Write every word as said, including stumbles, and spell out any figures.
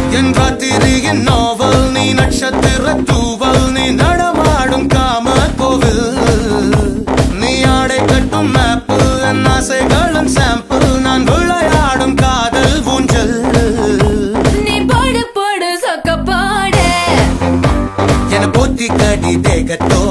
என் ராத்திரியின் நாவல் நீ நட்சத்திர தூவல் நீ நடமாடும் காம கோவில் நீ ஆடை கட்டும் மேப்பு என் ஆசைகளின் சாம்பிள் நான் விளையாடும் காதல் ஊஞ்சல் நீ போடு போடு சொக்க போடு என போத்தி கடி தேகத்தோ